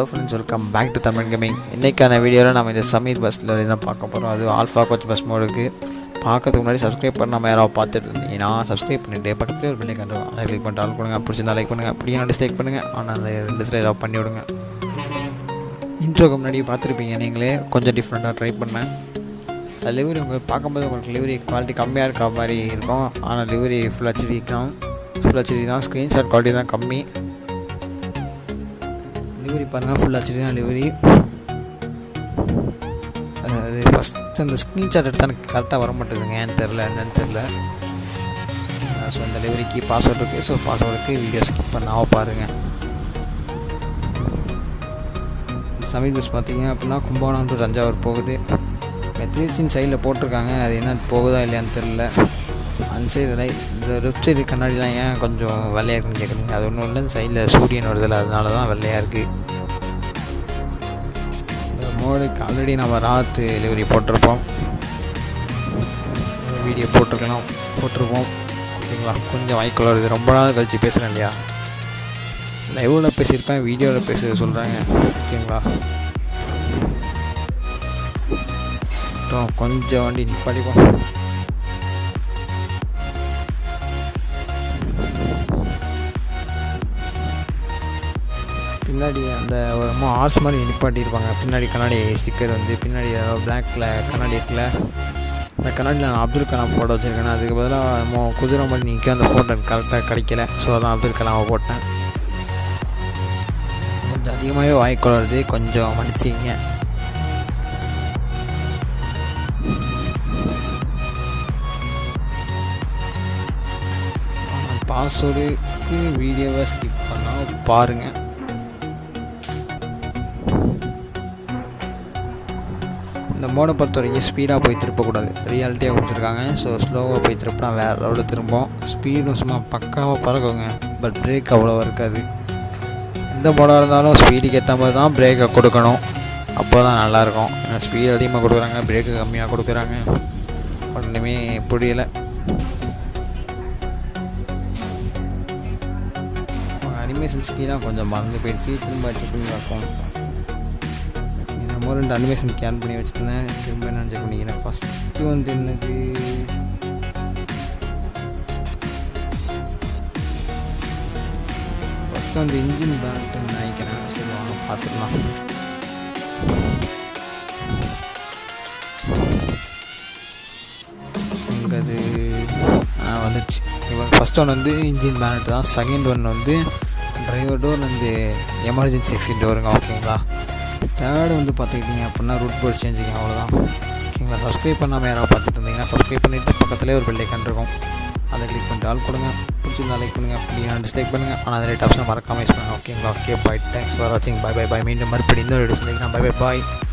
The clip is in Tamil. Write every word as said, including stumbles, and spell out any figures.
friends, welcome back to Tamil Gaming. இன்னைக்கான வீடியோல நாம இந்த சமீர் பஸ்ல தான் பார்க்க போறோம். அது ஆல்ஃபா கோச் பஸ் மோடுக்கு. பார்க்கிறதுக்கு முன்னாடி Subscribe பண்ணாம யாராவது பார்த்துட்டு இருந்தீங்கன்னா Subscribe பண்ணிட்டு பக்கத்துல ஒரு பெல் ஐகான் இருக்கும். அதை கிளிக் பண்ணிட்டு ஆல் கொடுங்க. பிடிச்சிருந்தா லைக் பண்ணுங்க. அப்படியே டிஸ்லைக் பண்ணுங்க. ஆனா அந்த ரெண்டு ஸ்லைட் ஆஃப் பண்ணி விடுங்க. இன்ட்ரோக்கு முன்னாடி பார்த்திருப்பீங்க நீங்களே கொஞ்சம் டிஃபரெண்டா ட்ரை பண்ணேன். டெலிவரி உங்களுக்கு பார்க்கும்போது உங்களுக்கு டெலிவரி குவாலிட்டி கம்மியாக இருக்க மாதிரி இருக்கும். ஆனால் டெலிவரி ஃபுல் ஹெச்டி தான் ஃபுல் ஹெச்டி தான் ஸ்க்ரீன்ஷாட் குவாலிட்டி தான் கம்மி. டெலிவரி பாருங்கள், ஃபுல் ஹெச்டி தான் டெலிவரி. அது ஃபஸ்ட் அந்த ஸ்க்ரீன்ஷாட் எடுத்தால் எனக்கு கரெக்டாக வர மாட்டேங்குதுங்க, ஏன்னு தெரில என்னன்னு தெரில. ஸோ அந்த டெலிவரிக்கு பாஸ்வேர்டு இருக்குது. ஸோ பாஸ்வேர்டுக்கு வீடியோ ஸ்கிப் பண்ணாமல் பாருங்கள். சமீர் பஸ் பார்த்தீங்க அப்படின்னா கும்பகோணம் டு தஞ்சாவூர் போகுது. மெத்ரிச்சின் சைடில் போட்டிருக்காங்க, அது என்ன போகுதா இல்லையான்னு தெரில. அந்த சைடு இந்த லெஃப்ட் சைடு கண்ணாடிலாம் ஏன் கொஞ்சம் வெள்ளையாக இருக்குன்னு கேட்குறீங்க. அது ஒன்றும் இல்லை, இந்த சைடில் சூரியன் வருதில்ல, அதனால தான் வெள்ளையாக இருக்குது. இந்த மோடுக்கு ஆல்ரெடி நம்ம ராத்து டெலிவரி போட்டிருப்போம், வீடியோ போட்டிருக்கலாம் போட்டிருப்போம் ஓகேங்களா. கொஞ்சம் வாய்க்குள்ள வருது, ரொம்ப நாள் கழித்து பேசுகிறேன் இல்லையா. லைவில் பேசியிருப்பேன், வீடியோவில் பேச சொல்கிறாங்க ஓகேங்களா. கொஞ்சம் வண்டி நிப்பாடிப்போம். பின்னாடி அந்த ஒரு ஆர்ஸ் மாதிரி நிப்பாட்டியிருப்பாங்க. பின்னாடி கண்ணாடி ஸ்டிக்கர் வந்து பின்னாடி பிளாக்ல கண்ணாடி இருக்குல்ல, அந்த கண்ணாடியில் நான் அப்துல் கலாம் ஃபோட்டோ வச்சுருக்கேன். அதுக்கு பதிலாக நம்ம குதிரை மாதிரி நிற்க அந்த ஃபோட்டோ கரெக்டாக கிடைக்கல. ஸோ அதான் அப்துல் கலாமை போட்டேன். கொஞ்சம் அதிகமாகவே வாய்க்குள்ள வருது, கொஞ்சம் மன்னிச்சிங்க. பாஸ்வேர்டுக்கு வீடியோவை ஸ்கிப் பண்ணால் பாருங்கள். இந்த மோடை பொறுத்த வரைக்கும் ஸ்பீடாக போய் திருப்பக்கூடாது, ரியாலிட்டியாக கொடுத்துருக்காங்க. ஸோ ஸ்லோவாக போய் திருப்பினா வேறு லெவலில் திரும்பும். ஸ்பீடும் சும்மா பக்காவாக பறக்குங்க, பட் பிரேக் அவ்வளோவா இருக்காது. எந்த மோடாக இருந்தாலும் ஸ்பீடுக்கு ஏற்ற மாதிரி தான் பிரேக்கை கொடுக்கணும், அப்போ தான் நல்லாயிருக்கும். ஏன்னா ஸ்பீடு அதிகமாக கொடுக்குறாங்க, பிரேக்கு கம்மியாக கொடுக்குறாங்க, ஒன்றுமே புரியலை. அனிமேஷன் ஸ்கீலாம் கொஞ்சம் மறந்து போயிடுச்சு, திரும்ப வச்சு பண்ணி வைப்போம். நம்ம ரெண்டு அனிமேஷன் கேன் பண்ணி வச்சுருந்தேன், திரும்ப என்ன செக் பண்ணிக்கிறேன். ஃபஸ்ட்டு வந்து என்னது ஃபஸ்ட்டு வந்து இன்ஜின் பேண்ட்டுன்னு நினைக்கிறேன். சரி வாங்க பார்த்துக்கலாம். எனக்கு அது வந்துடுச்சு. ஃபஸ்ட் ஒன் வந்து இன்ஜின் பேனட் தான். செகண்ட் ஒன் வந்து டிரைவர் டோர் வந்து எமர்ஜென்சி எக்ஸிட் டோருங்க ஓகேங்களா. தேர்டு வந்து பார்த்துக்கிட்டிங்க அப்படின்னா ரூட் போர்ட் சேஞ்சிங்க, அவ்வளோதான் ஓகேங்களா. சப்ஸ்கிரைப் பண்ணாமல் யாராவது பார்த்துட்டு இருந்தீங்கன்னா சப்ஸ்கிரைப் பண்ணிவிட்டு பக்கத்துலேயே ஒரு பெல் ஐகான் இருக்கும், அதை கிளிக் பண்ணிட்டு ஆல் கொடுங்க. பிடிச்சிருந்தா லைக் பண்ணுங்கள், அப்படி டிஸ்லைக் பண்ணுங்கள். ஆனால் அந்த ரேட் ஆப்ஷனை மறக்காமல் யூஸ் பண்ணுங்கள் ஓகேங்களா. ஓகே பாய், தேங்க்ஸ் ஃபார் வாட்சிங், பை பை பாய். மீண்டும் மறுபடியும் இன்னொரு வீடியோ சந்திக்கிறேன். பை பை பாய்.